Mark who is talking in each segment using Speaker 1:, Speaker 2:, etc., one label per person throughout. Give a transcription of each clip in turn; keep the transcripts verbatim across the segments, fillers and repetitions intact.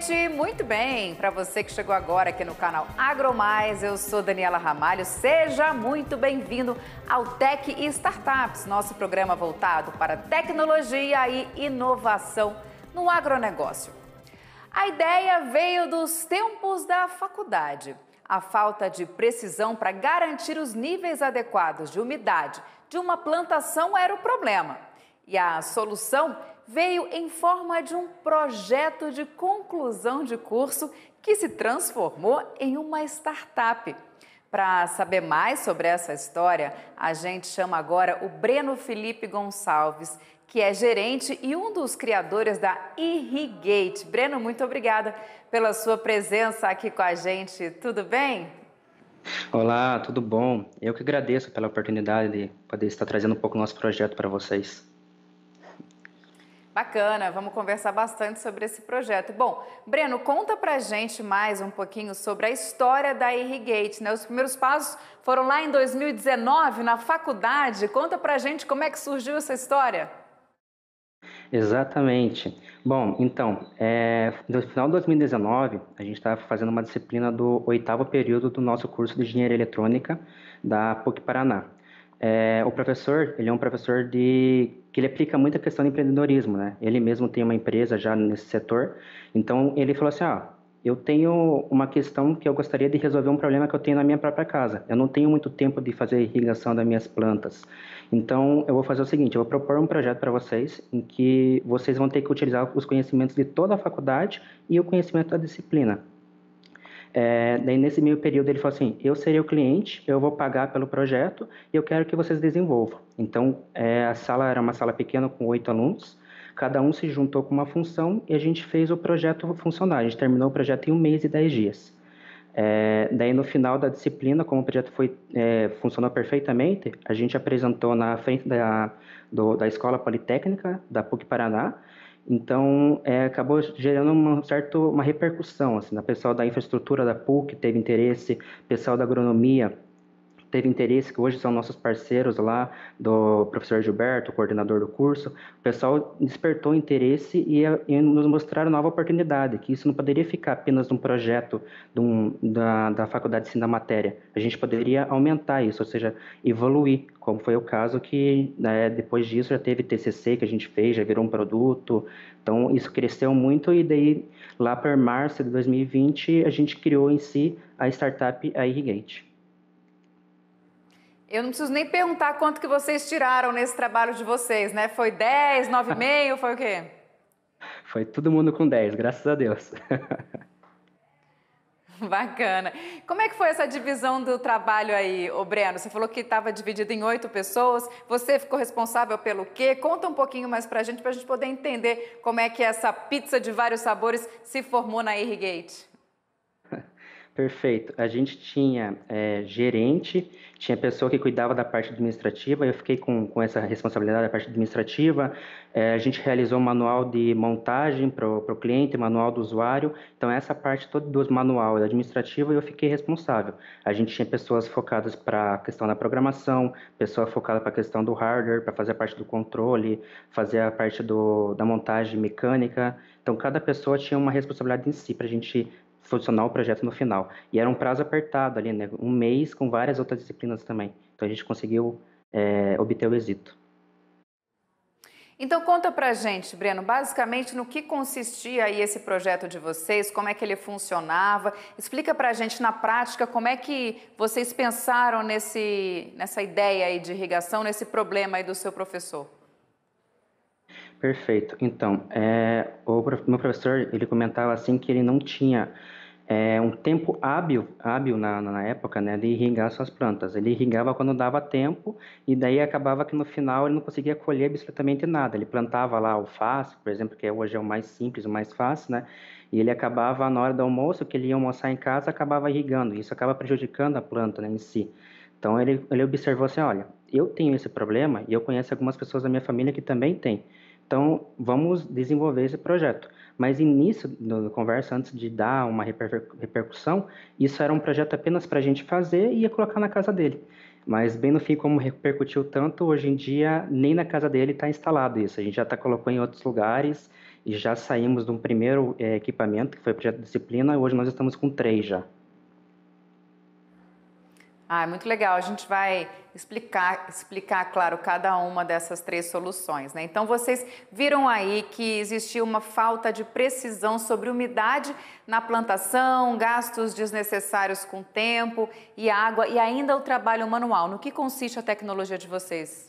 Speaker 1: gente! Muito bem! Para você que chegou agora aqui no canal AgroMais, eu sou Daniela Ramalho. Seja muito bem-vindo ao Tech e Startups, nosso programa voltado para tecnologia e inovação no agronegócio. A ideia veio dos tempos da faculdade. A falta de precisão para garantir os níveis adequados de umidade de uma plantação era o problema. E a solução veio em forma de um projeto de conclusão de curso que se transformou em uma startup. Para saber mais sobre essa história, a gente chama agora o Breno Felipe Gonçalves, que é gerente e um dos criadores da Irrigate. Breno, muito obrigada pela sua presença aqui com a gente. Tudo bem?
Speaker 2: Olá, tudo bom? Eu que agradeço pela oportunidade de poder estar trazendo um pouco do nosso projeto para vocês.
Speaker 1: Bacana, vamos conversar bastante sobre esse projeto. Bom, Breno, conta pra gente mais um pouquinho sobre a história da Irrigate, né? Os primeiros passos foram lá em dois mil e dezenove, na faculdade. Conta pra gente como é que surgiu essa história.
Speaker 2: Exatamente. Bom, então, é, no final de dois mil e dezenove, a gente estava fazendo uma disciplina do oitavo período do nosso curso de Engenharia Eletrônica da PUC Paraná. É, o professor, ele é um professor de que ele aplica muita questão de empreendedorismo, né? Ele mesmo tem uma empresa já nesse setor, então ele falou assim, ah, eu tenho uma questão que eu gostaria de resolver um problema que eu tenho na minha própria casa. Eu não tenho muito tempo de fazer irrigação das minhas plantas. Então, eu vou fazer o seguinte, eu vou propor um projeto para vocês em que vocês vão ter que utilizar os conhecimentos de toda a faculdade e o conhecimento da disciplina. É, daí, nesse meio período, ele falou assim, eu serei o cliente, eu vou pagar pelo projeto e eu quero que vocês desenvolvam. Então, é, a sala era uma sala pequena com oito alunos, cada um se juntou com uma função e a gente fez o projeto funcionar. A gente terminou o projeto em um mês e dez dias. É, daí, no final da disciplina, como o projeto foi, é, funcionou perfeitamente, a gente apresentou na frente da, do, da Escola Politécnica da PUC Paraná. Então, é, acabou gerando uma certa uma repercussão, assim, o pessoal da infraestrutura da PUC teve interesse, o pessoal da agronomia teve interesse, que hoje são nossos parceiros lá, do professor Gilberto, o coordenador do curso. O pessoal despertou interesse e, e nos mostraram nova oportunidade, que isso não poderia ficar apenas num projeto de um, da, da faculdade de ensino da matéria. A gente poderia aumentar isso, ou seja, evoluir, como foi o caso que, né, depois disso já teve T C C que a gente fez, já virou um produto. Então, isso cresceu muito e daí, lá para março de dois mil e vinte, a gente criou em si a startup, a Irrigate.
Speaker 1: Eu não preciso nem perguntar quanto que vocês tiraram nesse trabalho de vocês, né? Foi dez, nove e meio, foi o quê?
Speaker 2: Foi todo mundo com dez, graças a Deus.
Speaker 1: Bacana. Como é que foi essa divisão do trabalho aí, ô Breno? Você falou que estava dividido em oito pessoas, você ficou responsável pelo quê? Conta um pouquinho mais pra gente, pra gente poder entender como é que essa pizza de vários sabores se formou na Irrigate.
Speaker 2: Perfeito. A gente tinha é, gerente, tinha pessoa que cuidava da parte administrativa, eu fiquei com, com essa responsabilidade da parte administrativa. É, a gente realizou um manual de montagem para o cliente, manual do usuário. Então, essa parte toda do manual administrativo eu fiquei responsável. A gente tinha pessoas focadas para a questão da programação, pessoa focada para a questão do hardware, para fazer a parte do controle, fazer a parte do, da montagem mecânica. Então, cada pessoa tinha uma responsabilidade em si para a gente funcionar o projeto no final. E era um prazo apertado ali, né? Um mês com várias outras disciplinas também. Então a gente conseguiu é, obter o êxito.
Speaker 1: Então conta pra gente, Breno, basicamente no que consistia aí esse projeto de vocês, como é que ele funcionava, explica pra gente na prática como é que vocês pensaram nesse, nessa ideia aí de irrigação, nesse problema aí do seu professor.
Speaker 2: Perfeito. Então, é, o meu professor, ele comentava assim que ele não tinha é, um tempo hábil, hábil na, na época, né, de irrigar suas plantas. Ele irrigava quando dava tempo e daí acabava que no final ele não conseguia colher absolutamente nada. Ele plantava lá alface, por exemplo, que hoje é o mais simples, o mais fácil, né, e ele acabava na hora do almoço, que ele ia almoçar em casa, acabava irrigando. Isso acaba prejudicando a planta, né, em si. Então ele, ele observou assim, olha, eu tenho esse problema e eu conheço algumas pessoas da minha família que também têm. Então, vamos desenvolver esse projeto. Mas início da conversa, antes de dar uma reper repercussão, isso era um projeto apenas para a gente fazer e ia colocar na casa dele. Mas bem no fim, como repercutiu tanto, hoje em dia nem na casa dele está instalado isso. A gente já está colocando em outros lugares e já saímos de um primeiro é, equipamento, que foi o projeto de disciplina, e hoje nós estamos com três já.
Speaker 1: Ah, é muito legal. A gente vai explicar, explicar, claro, cada uma dessas três soluções, né? Então, vocês viram aí que existia uma falta de precisão sobre umidade na plantação, gastos desnecessários com tempo e água e ainda o trabalho manual. No que consiste a tecnologia de vocês?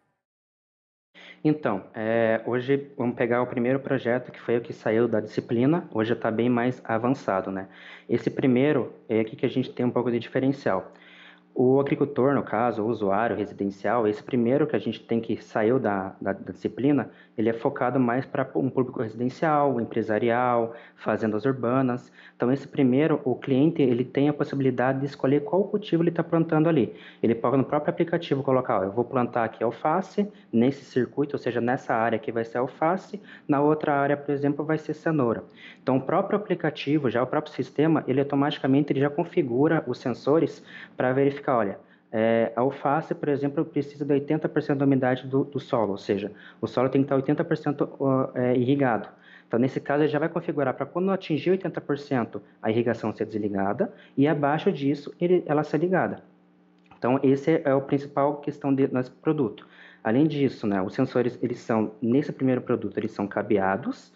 Speaker 2: Então, é, hoje vamos pegar o primeiro projeto, que foi o que saiu da disciplina, hoje está bem mais avançado, né? Esse primeiro é aqui que a gente tem um pouco de diferencial. O agricultor, no caso, o usuário residencial, esse primeiro que a gente tem que saiu da, da, da disciplina, ele é focado mais para um público residencial, empresarial, fazendas urbanas. Então, esse primeiro, o cliente, ele tem a possibilidade de escolher qual cultivo ele está plantando ali. Ele pode no próprio aplicativo colocar, ó, eu vou plantar aqui alface, nesse circuito, ou seja, nessa área aqui vai ser alface, na outra área, por exemplo, vai ser cenoura. Então, o próprio aplicativo, já o próprio sistema, ele automaticamente ele já configura os sensores para verificar, olha, é, a alface, por exemplo, precisa de oitenta por cento da umidade do, do solo, ou seja, o solo tem que estar oitenta por cento é, irrigado. Então, nesse caso, ele já vai configurar para quando atingir oitenta por cento a irrigação ser desligada e abaixo disso ele, ela ser ligada. Então, esse é o principal questão de, nesse produto. Além disso, né, os sensores, eles são, nesse primeiro produto, eles são cabeados,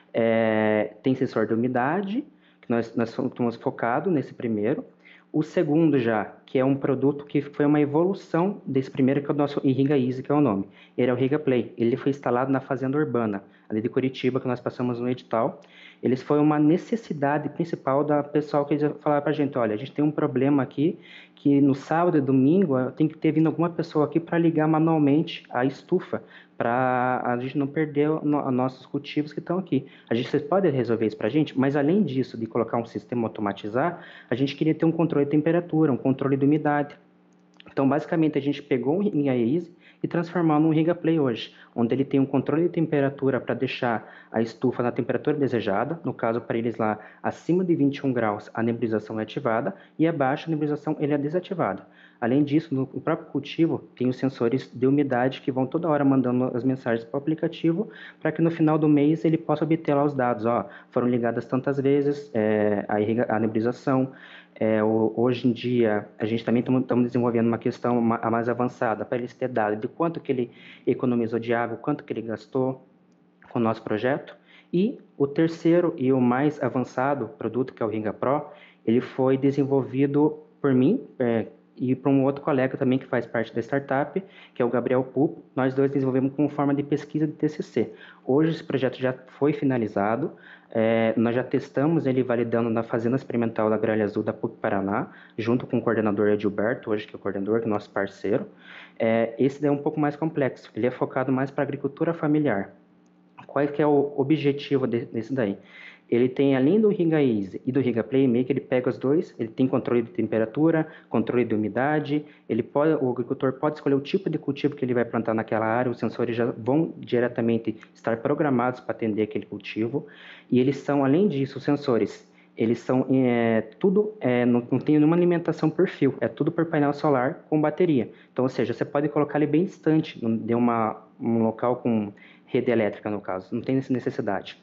Speaker 2: é, tem sensor de umidade, que nós, nós estamos focados nesse primeiro. O segundo já, que é um produto que foi uma evolução desse primeiro, que é o nosso Irriga Easy, que é o nome. Ele é o Irriga Play. Ele foi instalado na Fazenda Urbana, ali de Curitiba, que nós passamos no edital. Eles foi uma necessidade principal da pessoal que falava para a gente, olha, a gente tem um problema aqui, que no sábado e domingo tem que ter vindo alguma pessoa aqui para ligar manualmente a estufa, para a gente não perder os nossos cultivos que estão aqui. A gente, vocês podem resolver isso para a gente, mas além disso, de colocar um sistema automatizar, a gente queria ter um controle de temperatura, um controle de umidade. Então, basicamente, a gente pegou um Irriga Easy e transformou num Irriga Play hoje, onde ele tem um controle de temperatura para deixar a estufa na temperatura desejada, no caso, para eles lá, acima de vinte e um graus, a nebulização é ativada, e abaixo, a nebulização ele é desativada. Além disso, no próprio cultivo, tem os sensores de umidade que vão toda hora mandando as mensagens para o aplicativo, para que no final do mês ele possa obter lá os dados. Ó, foram ligadas tantas vezes, é, a, irriga, a nebulização. É, o, hoje em dia, a gente também estamos desenvolvendo uma questão mais avançada para eles ter dados de quanto que ele economizou de água, quanto que ele gastou com o nosso projeto. E o terceiro e o mais avançado produto, que é o Irriga Pro, ele foi desenvolvido por mim, é, e para um outro colega também que faz parte da startup, que é o Gabriel Pupo. Nós dois desenvolvemos como forma de pesquisa de T C C. Hoje esse projeto já foi finalizado, é, nós já testamos ele validando na Fazenda Experimental da Gralha Azul da P U C Paraná, junto com o coordenador Edilberto, hoje que é o coordenador, que é nosso parceiro. É, esse é um pouco mais complexo, ele é focado mais para a agricultura familiar. Qual é que é o objetivo desse daí? Ele tem, além do Irriga Easy e do Irriga Play, meio que ele pega os dois, ele tem controle de temperatura, controle de umidade, ele pode, o agricultor pode escolher o tipo de cultivo que ele vai plantar naquela área, os sensores já vão diretamente estar programados para atender aquele cultivo, e eles são, além disso, os sensores, eles são, é, tudo, é, não, não tem nenhuma alimentação por fio, é tudo por painel solar com bateria. Então, ou seja, você pode colocar ele bem distante, de uma, um local com rede elétrica, no caso, não tem essa necessidade.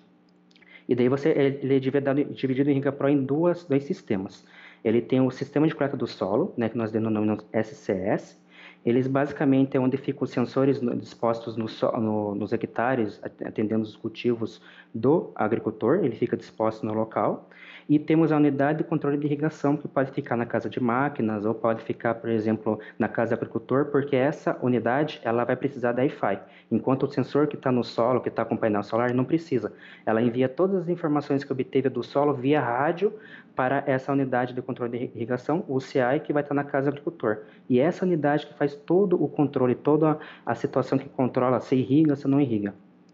Speaker 2: E daí você, ele é dividido em Irriga Pro em duas, dois sistemas. Ele tem o sistema de coleta do solo, né, que nós denominamos S C S. Eles basicamente é onde ficam os sensores dispostos no, no, nos hectares, atendendo os cultivos do agricultor, ele fica disposto no local. E temos a unidade de controle de irrigação, que pode ficar na casa de máquinas, ou pode ficar, por exemplo, na casa do agricultor, porque essa unidade ela vai precisar da Wi-Fi, enquanto o sensor que está no solo, que está com o painel solar, não precisa. Ela envia todas as informações que obteve do solo via rádio para essa unidade de controle de irrigação, o C I, que vai estar na casa do agricultor. E essa unidade que faz todo o controle, toda a situação que controla se irriga, se não irriga.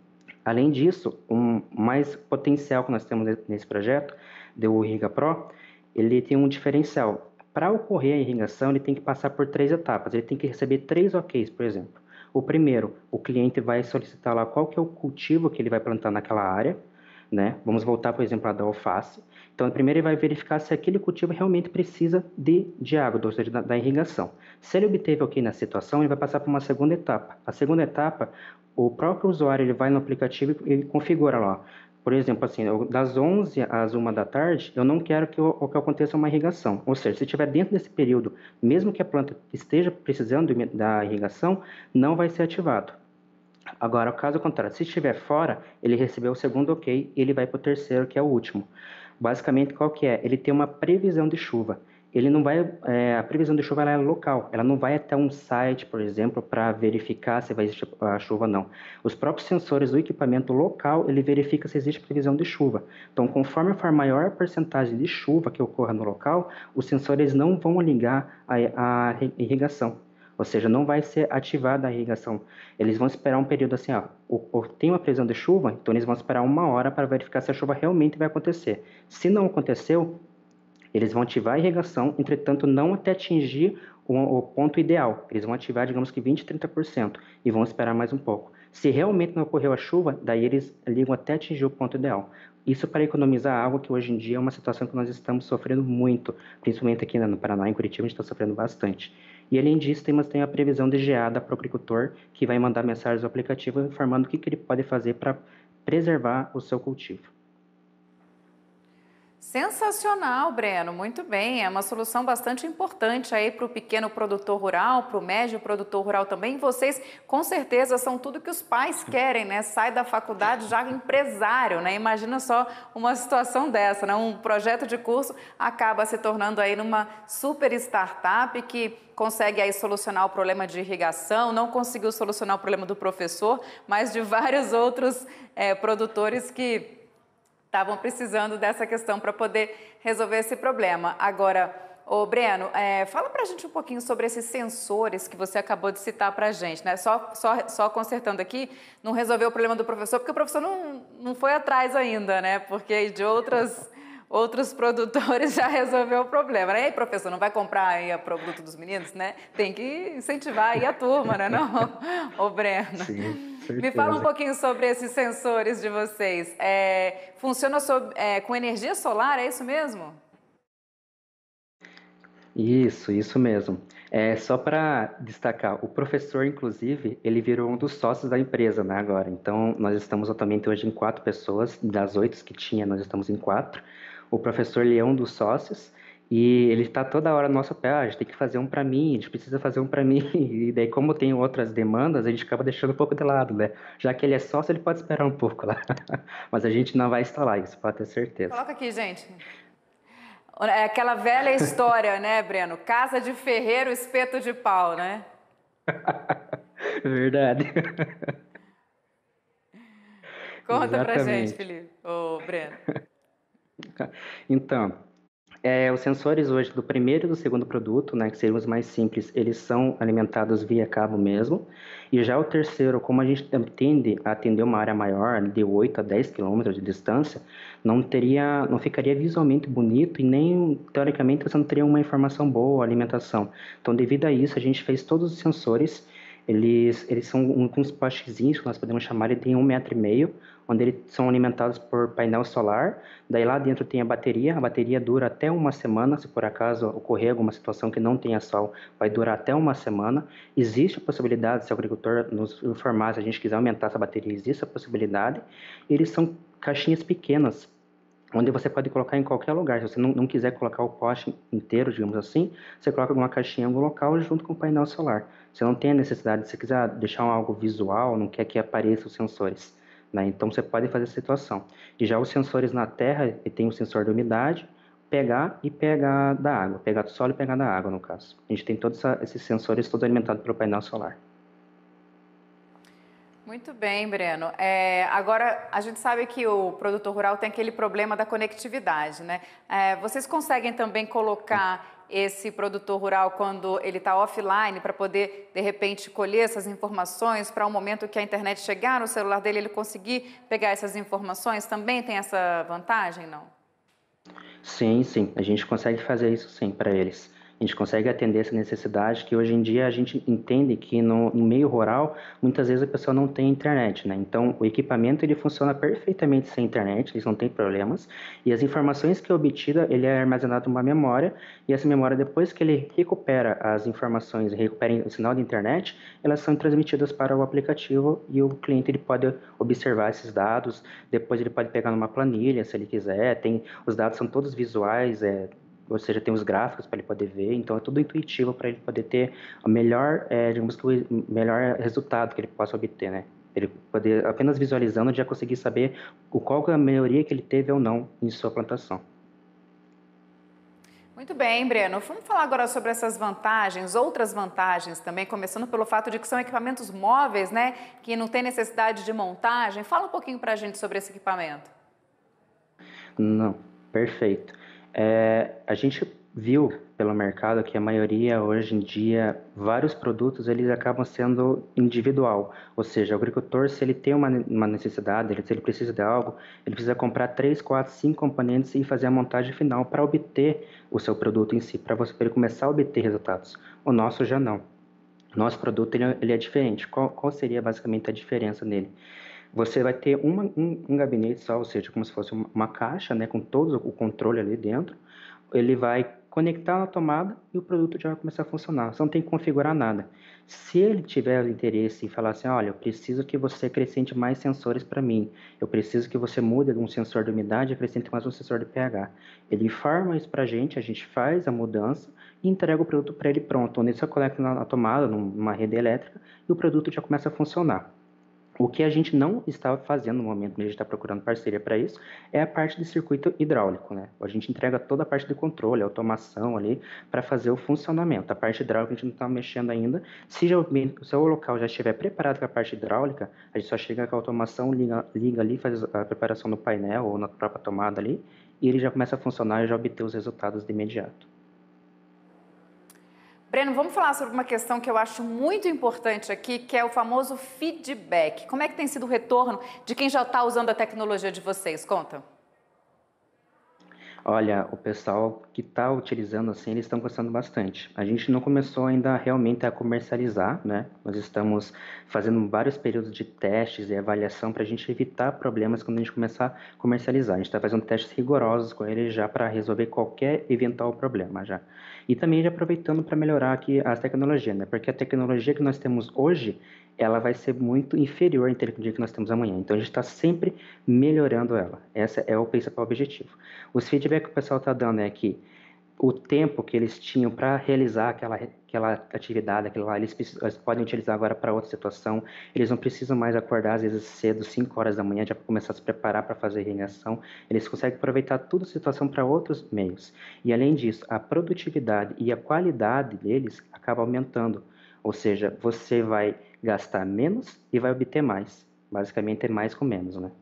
Speaker 2: Além disso, um mais potencial que nós temos nesse projeto, do Irriga Pro, ele tem um diferencial. Para ocorrer a irrigação, ele tem que passar por três etapas, ele tem que receber três OKs, por exemplo. O primeiro, o cliente vai solicitar lá qual que é o cultivo que ele vai plantar naquela área, né? Vamos voltar, por exemplo, a da alface. Então, primeiro ele vai verificar se aquele cultivo realmente precisa de, de água, ou seja, da, da irrigação. Se ele obteve ok na situação, ele vai passar para uma segunda etapa. A segunda etapa, o próprio usuário ele vai no aplicativo e configura lá. Por exemplo, assim, das onze às uma da tarde, eu não quero que, o, que aconteça uma irrigação. Ou seja, se estiver dentro desse período, mesmo que a planta esteja precisando da irrigação, não vai ser ativado. Agora, caso contrário, se estiver fora, ele recebeu o segundo ok, ele vai para o terceiro, que é o último. Basicamente, qual que é? Ele tem uma previsão de chuva. Ele não vai, é, a previsão de chuva ela é local, ela não vai até um site, por exemplo, para verificar se vai existir a chuva ou não. Os próprios sensores do equipamento local, ele verifica se existe previsão de chuva. Então, conforme for maior a porcentagem de chuva que ocorra no local, os sensores não vão ligar a, a irrigação. Ou seja, não vai ser ativada a irrigação. Eles vão esperar um período assim, ó, o, o, tem uma previsão de chuva, então eles vão esperar uma hora para verificar se a chuva realmente vai acontecer. Se não aconteceu, eles vão ativar a irrigação, entretanto, não até atingir o, o ponto ideal. Eles vão ativar, digamos que vinte, trinta por cento e vão esperar mais um pouco. Se realmente não ocorreu a chuva, daí eles ligam até atingir o ponto ideal. Isso para economizar água, que hoje em dia é uma situação que nós estamos sofrendo muito, principalmente aqui no Paraná, em Curitiba, a gente está sofrendo bastante. E além disso, temos tem a previsão de geada para o agricultor, que vai mandar mensagens ao aplicativo informando o que, que ele pode fazer para preservar o seu cultivo.
Speaker 1: Sensacional, Breno, muito bem, é uma solução bastante importante aí para o pequeno produtor rural, para o médio produtor rural também. Vocês, com certeza, são tudo que os pais querem, né? Sai da faculdade já empresário, né? Imagina só uma situação dessa, né? Um projeto de curso acaba se tornando aí numa super startup que consegue aí solucionar o problema de irrigação, não conseguiu solucionar o problema do professor, mas de vários outros é, produtores que estavam precisando dessa questão para poder resolver esse problema. Agora, ô Breno, é, fala para a gente um pouquinho sobre esses sensores que você acabou de citar para a gente, né? Só, só, só consertando aqui, não resolveu o problema do professor, porque o professor não, não foi atrás ainda, né? Porque de outras, outros produtores já resolveu o problema. E aí, professor, não vai comprar aí o produto dos meninos, né? Tem que incentivar aí a turma, né, não? Ô Breno.
Speaker 2: Sim.
Speaker 1: Me fala um pouquinho sobre esses sensores de vocês. É, funciona sob, é, com energia solar, é isso mesmo?
Speaker 2: Isso, isso mesmo. É, só para destacar, o professor, inclusive, ele virou um dos sócios da empresa, né, agora. Então, nós estamos atualmente hoje em quatro pessoas, das oito que tinha, nós estamos em quatro. O professor, ele é um dos sócios e ele está toda hora no nosso pé, ah, a gente tem que fazer um para mim, a gente precisa fazer um para mim. E daí, como tem outras demandas, a gente acaba deixando um pouco de lado, né? Já que ele é sócio, ele pode esperar um pouco lá. Mas a gente não vai instalar isso, pode ter certeza.
Speaker 1: Coloca aqui, gente. É aquela velha história, né, Breno? Casa de ferreiro, espeto de pau, né?
Speaker 2: Verdade.
Speaker 1: Conta
Speaker 2: Exatamente.
Speaker 1: pra gente, Felipe, ô Breno.
Speaker 2: Então, é, os sensores hoje do primeiro e do segundo produto, né, que seriam os mais simples, eles são alimentados via cabo mesmo. E já o terceiro, como a gente tende a atender uma área maior, de oito a dez quilômetros de distância, não teria, não ficaria visualmente bonito e nem, teoricamente, você não teria uma informação boa, alimentação. Então, devido a isso, a gente fez todos os sensores. Eles, eles são uns postezinhos, que nós podemos chamar, ele tem um metro e meio, onde eles são alimentados por painel solar. Daí lá dentro tem a bateria, a bateria dura até uma semana, se por acaso ocorrer alguma situação que não tenha sol, vai durar até uma semana. Existe a possibilidade, se o agricultor nos informar, se a gente quiser aumentar essa bateria, existe a possibilidade. Eles são caixinhas pequenas, onde você pode colocar em qualquer lugar. Se você não, não quiser colocar o poste inteiro, digamos assim, você coloca alguma caixinha em algum local junto com o painel solar. Você não tem a necessidade, se você quiser deixar algo visual, não quer que apareça os sensores, né? Então você pode fazer essa situação. E já os sensores na terra, tem o sensor de umidade, pegar e pegar da água, pegar do solo e pegar da água, no caso. A gente tem todos essa, esses sensores todos alimentados pelo painel solar.
Speaker 1: Muito bem, Breno. É, agora, a gente sabe que o produtor rural tem aquele problema da conectividade, né? É, vocês conseguem também colocar esse produtor rural quando ele está offline para poder, de repente, colher essas informações para o momento que a internet chegar no celular dele, ele conseguir pegar essas informações? Também tem essa vantagem, não?
Speaker 2: Sim, sim. A gente consegue fazer isso sim para eles. A gente consegue atender essa necessidade que hoje em dia a gente entende que no, no meio rural, muitas vezes a pessoa não tem internet, né? Então, o equipamento ele funciona perfeitamente sem internet, eles não têm problemas, e as informações que é obtida, ele é armazenado numa memória, e essa memória, depois que ele recupera as informações, recupera o sinal de internet, elas são transmitidas para o aplicativo e o cliente ele pode observar esses dados, depois ele pode pegar numa planilha, se ele quiser, tem, os dados são todos visuais, é, ou seja, tem os gráficos para ele poder ver, então é tudo intuitivo para ele poder ter o melhor, é, digamos que o melhor resultado que ele possa obter, né? Ele poder, apenas visualizando, já conseguir saber o qual é a melhoria que ele teve ou não em sua plantação.
Speaker 1: Muito bem, Breno. Vamos falar agora sobre essas vantagens, outras vantagens também, começando pelo fato de que são equipamentos móveis, né? Que não tem necessidade de montagem. Fala um pouquinho para a gente sobre esse equipamento.
Speaker 2: Não, perfeito. É, a gente viu pelo mercado que a maioria hoje em dia, vários produtos eles acabam sendo individual, ou seja, o agricultor se ele tem uma, uma necessidade, ele, se ele precisa de algo, ele precisa comprar três, quatro, cinco componentes e fazer a montagem final para obter o seu produto em si, para você pra ele começar a obter resultados. O nosso já não. O nosso produto ele, ele é diferente. Qual, qual seria basicamente a diferença nele? Você vai ter uma, um, um gabinete só, ou seja, como se fosse uma, uma caixa, né, com todo o controle ali dentro. Ele vai conectar na tomada e o produto já vai começar a funcionar. Você não tem que configurar nada. Se ele tiver interesse em falar assim, olha, eu preciso que você acrescente mais sensores para mim, eu preciso que você mude um sensor de umidade e acrescente mais um sensor de pH. Ele informa isso para a gente, a gente faz a mudança e entrega o produto para ele pronto, onde ele só conecta na, na tomada, numa rede elétrica, e o produto já começa a funcionar. O que a gente não está fazendo no momento que a gente está procurando parceria para isso é a parte de circuito hidráulico, né? A gente entrega toda a parte de controle, automação ali para fazer o funcionamento. A parte hidráulica a gente não está mexendo ainda. Se, já, se o local já estiver preparado para a parte hidráulica, a gente só chega com a automação, liga, liga ali, faz a preparação no painel ou na própria tomada ali e ele já começa a funcionar e já obter os resultados de imediato.
Speaker 1: Breno, vamos falar sobre uma questão que eu acho muito importante aqui, que é o famoso feedback. Como é que tem sido o retorno de quem já está usando a tecnologia de vocês? Conta.
Speaker 2: Olha, o pessoal que está utilizando assim, eles estão gostando bastante. A gente não começou ainda realmente a comercializar, né? Nós estamos fazendo vários períodos de testes e avaliação para a gente evitar problemas quando a gente começar a comercializar. A gente está fazendo testes rigorosos com eles já para resolver qualquer eventual problema já. E também já aproveitando para melhorar aqui as tecnologias, né? Porque a tecnologia que nós temos hoje, ela vai ser muito inferior à tecnologia que nós temos amanhã. Então a gente está sempre melhorando ela. Esse é o principal objetivo. Os feedback que o pessoal está dando é que o tempo que eles tinham para realizar aquela, aquela atividade, aquilo lá, eles, eles podem utilizar agora para outra situação. Eles não precisam mais acordar às vezes cedo, cinco horas da manhã, já para começar a se preparar para fazer a irrigação. Eles conseguem aproveitar toda a situação para outros meios. E além disso, a produtividade e a qualidade deles acaba aumentando. Ou seja, você vai gastar menos e vai obter mais. Basicamente é mais com menos, né?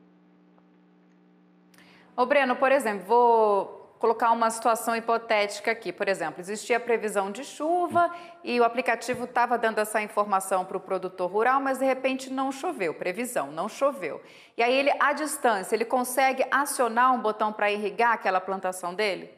Speaker 1: Ô Breno, por exemplo, vou colocar uma situação hipotética aqui. Por exemplo, existia a previsão de chuva e o aplicativo estava dando essa informação para o produtor rural, mas de repente não choveu, previsão, não choveu. E aí ele, à distância, ele consegue acionar um botão para irrigar aquela plantação dele?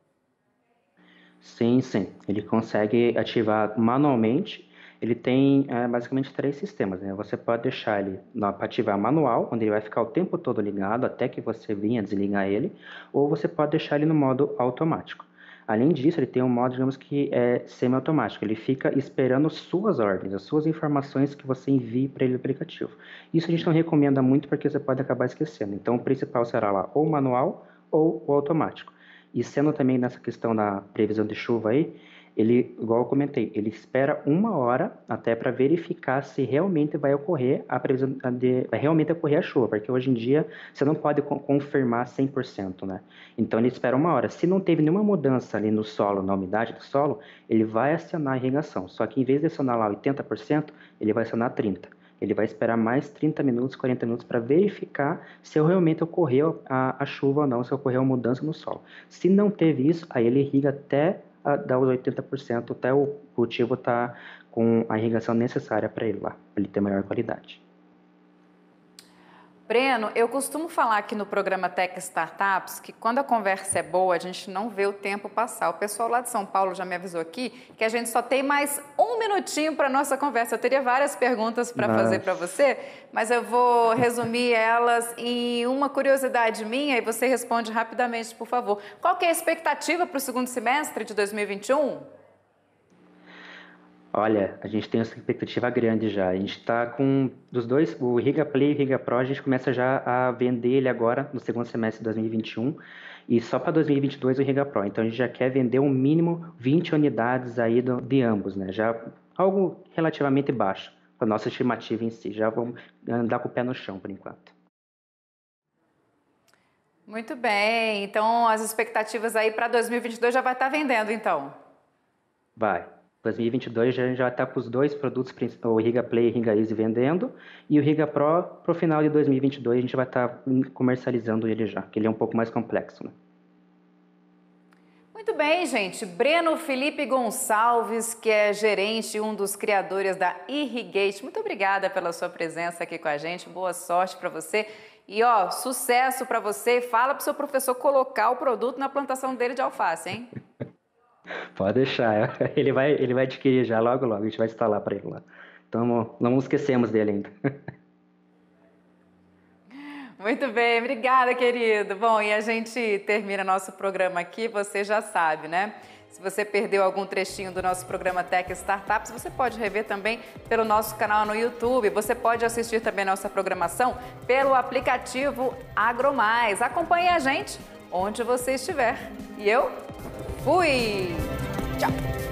Speaker 2: Sim, sim. Ele consegue ativar manualmente. Ele tem é, basicamente três sistemas, né? Você pode deixar ele para ativar manual, onde ele vai ficar o tempo todo ligado até que você venha desligar ele, ou você pode deixar ele no modo automático. Além disso, ele tem um modo, digamos que é semi-automático. Ele fica esperando suas ordens, as suas informações que você envie para ele no aplicativo. Isso a gente não recomenda muito porque você pode acabar esquecendo. Então, o principal será lá ou manual ou o automático. E sendo também nessa questão da previsão de chuva aí, ele, igual eu comentei, ele espera uma hora até para verificar se realmente vai ocorrer a previsão de, vai realmente ocorrer a chuva, porque hoje em dia você não pode confirmar cem por cento, né? Então ele espera uma hora. Se não teve nenhuma mudança ali no solo, na umidade do solo, ele vai acionar a irrigação. Só que em vez de acionar lá oitenta por cento, ele vai acionar trinta por cento. Ele vai esperar mais trinta minutos, quarenta minutos para verificar se realmente ocorreu a, a chuva ou não, se ocorreu a mudança no solo. Se não teve isso, aí ele irriga até a dar os oitenta por cento, até o cultivo estar tá com a irrigação necessária para ele lá, para ele ter maior qualidade.
Speaker 1: Breno, eu costumo falar aqui no programa Tech Startups que quando a conversa é boa, a gente não vê o tempo passar. O pessoal lá de São Paulo já me avisou aqui que a gente só tem mais um minutinho para a nossa conversa. Eu teria várias perguntas para fazer para você, mas eu vou resumir elas em uma curiosidade minha e você responde rapidamente, por favor. Qual que é a expectativa para o segundo semestre de dois mil e vinte e um?
Speaker 2: Olha, a gente tem uma expectativa grande já. A gente está com dos dois, o Riga Play e o Riga Pro, a gente começa já a vender ele agora no segundo semestre de dois mil e vinte e um e só para dois mil e vinte e dois o Riga Pro. Então a gente já quer vender um mínimo vinte unidades aí do, de ambos, né? Já algo relativamente baixo para nossa estimativa em si. Já vamos andar com o pé no chão por enquanto.
Speaker 1: Muito bem. Então as expectativas aí para dois mil e vinte e dois já vai estar vendendo, então?
Speaker 2: Vai. dois mil e vinte e dois já já está com os dois produtos, o Riga Play e o Riga Easy vendendo, e o Riga Pro, para o final de dois mil e vinte e dois, a gente vai estar tá comercializando ele já, que ele é um pouco mais complexo, né?
Speaker 1: Muito bem, gente. Breno Felipe Gonçalves, que é gerente e um dos criadores da Irrigate. Muito obrigada pela sua presença aqui com a gente. Boa sorte para você. E, ó, sucesso para você. Fala para o seu professor colocar o produto na plantação dele de alface, hein?
Speaker 2: Pode deixar, ele vai, ele vai adquirir já logo, logo, a gente vai instalar para ele lá. Então, não esquecemos dele ainda.
Speaker 1: Muito bem, obrigada, querido. Bom, e a gente termina nosso programa aqui, você já sabe, né? Se você perdeu algum trechinho do nosso programa Tech Startups, você pode rever também pelo nosso canal no YouTube. Você pode assistir também nossa programação pelo aplicativo AgroMais. Acompanhe a gente onde você estiver. E eu fui! Tchau!